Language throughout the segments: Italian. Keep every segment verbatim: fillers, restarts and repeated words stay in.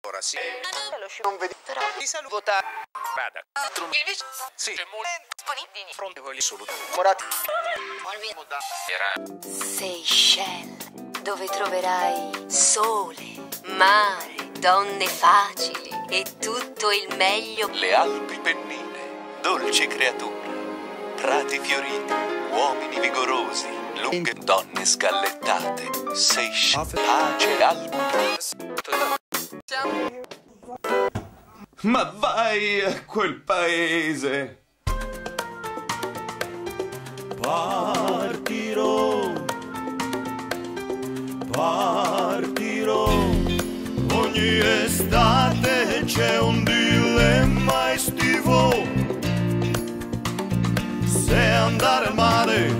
Ora sì. Non vedi però di saluto votare. Vada. Il vice. Sì. Disponibili. Pronti assoluto. Morati. Seychelles, dove troverai sole, mare, donne facili e tutto il meglio. Le Alpi Pennine, dolci creature, prati fioriti, uomini vigorosi, lunghe donne scallettate, Seychelles, pace alpi. Ma vai a quel paese! Partirò, partirò, ogni estate c'è un dilemma estivo, se andare al mare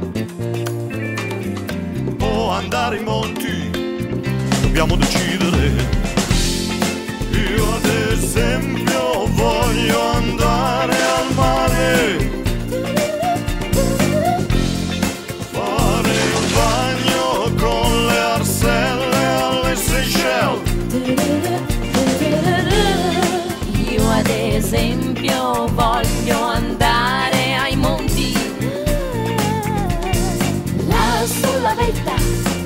o andare ai monti, dobbiamo decidere. Io ad esempio voglio andare al mare, fare il bagno con le arselle alle Seychelles. Io ad esempio voglio andare ai monti, là sulla vetta,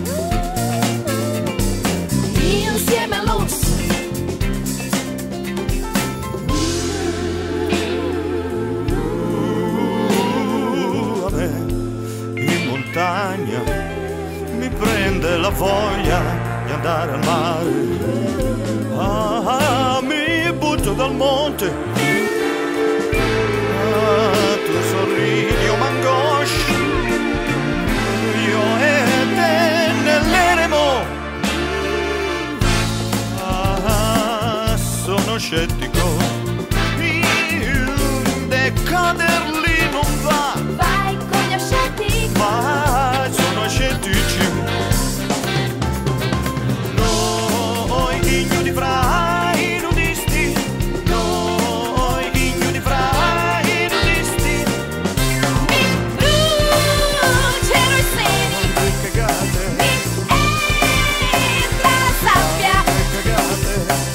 insieme all'orso. Mi prende la voglia di andare al mare, ah, mi butto dal monte, ah, tu sorridi, io m'angoscio, io e te nell'eremo, ah, sono scettico, il decader lì non va. Vai con gli ascetti, Ma sono scettici. Noi ignudi fra i nudisti, noi ignudi fra i nudisti. mi bruciano i seni, Che cagate, mi entra la sabbia. che cagate.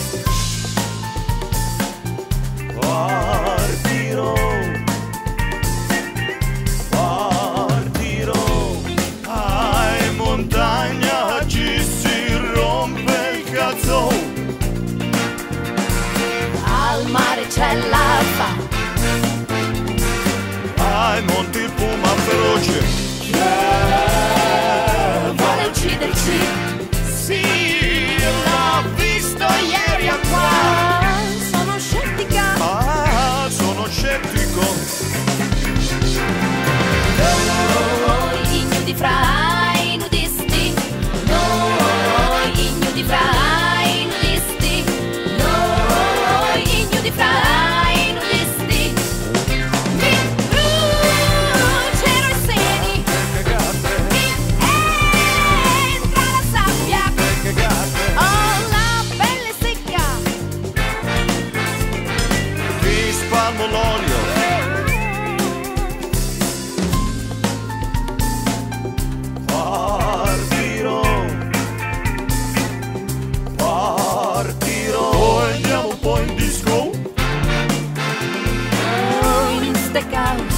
Partirò, partirò, ai montagna ci si rompe il cazzo. Al mare c'è l'alfa, Ai monti il puma feroce, vuole ucciderci. sì, l'ho visto ieri a qua. Sono scettica. Ah, sono scettico. Noi ignudi fra i nudisti, noi ignudi fra i nudisti, noi ignudi fra i nudisti. Mi bruciano i seni, Che cagate, mi entra la sabbia. che cagate. Ho la pelle secca, Ti spalmo l'olio. Partirò, partirò. Poi andiamo un po' in disco. in steakhouse.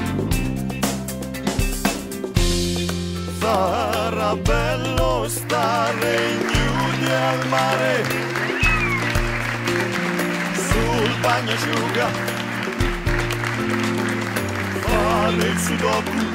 Sarà bello stare ignudi al mare, sul bagnasciuga, fare il sudoku.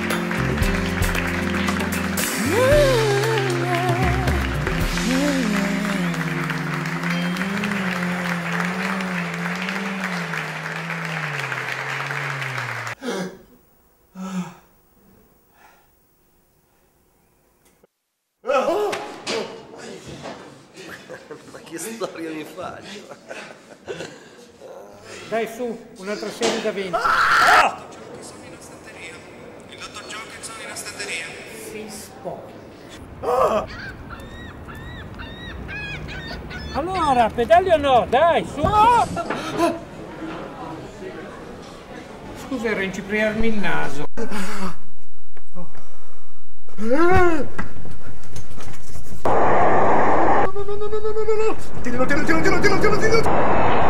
Ma che storia mi faccio? Dai su, un'altra serie da venti. Il dottor Jorgenson in astanteria. Si spoglia. Allora, pedali o no? Dai, su! Scusa, era incipriarmi il naso. No, no, no, no, no, no, no, no. tienilo, tienilo, tienilo, tienilo, tienilo, tienilo.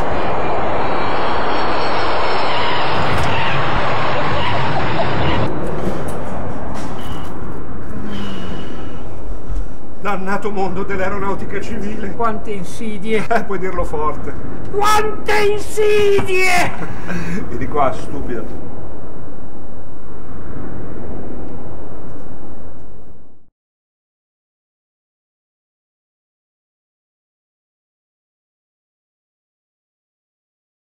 Dannato mondo dell'aeronautica civile. Quante insidie! Eh, puoi dirlo forte. Quante insidie! Vieni qua, stupida.